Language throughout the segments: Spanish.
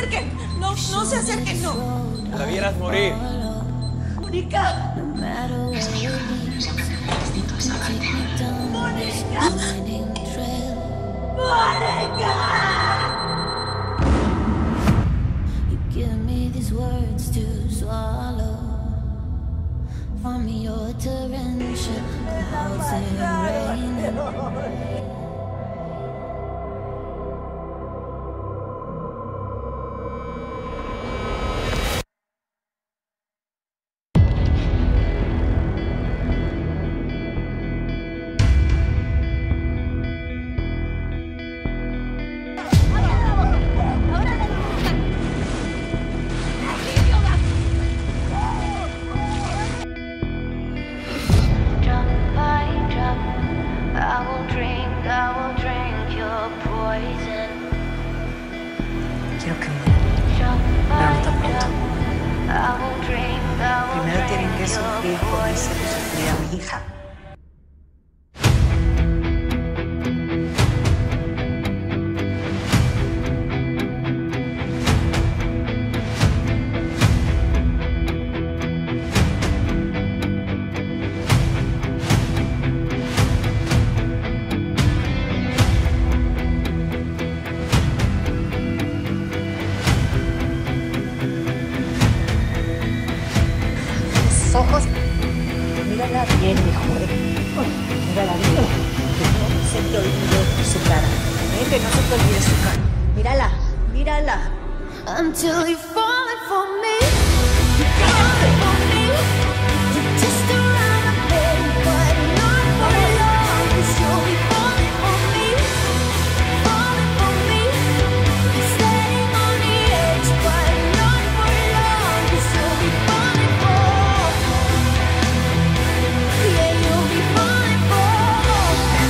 acerquen. No, no se acerquen, no. La vieras morir. Mónica. Es mi hija. Siempre me necesito salvarte. Mónica. Mónica. You give me these words to swallow. For me, your torrential clouds and rain. Quiero que muera, pero no tan pronto. Primero tienen que sufrir como hice que sufría mi hija. Ojos. Mírala bien, mejor. Mírala bien. Que no se te olvide su cara. Que no se te olvide su cara. Mírala, mírala. Until you're falling for me, falling for me. You're just around the bend, but not for long. 'Cause you'll be falling for me, falling for me. You're standing on the edge, but not for long. 'Cause you'll be falling for, yeah, you'll be falling for.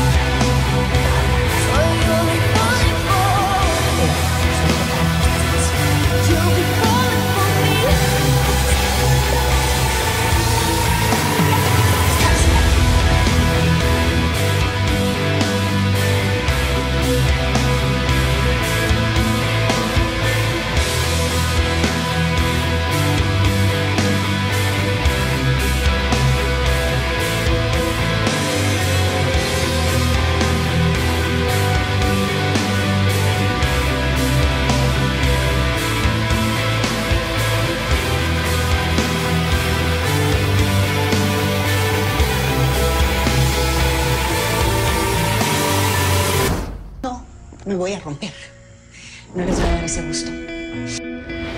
So you'll be falling for. You'll be falling for me. No me voy a romper. No les voy a dar ese gusto.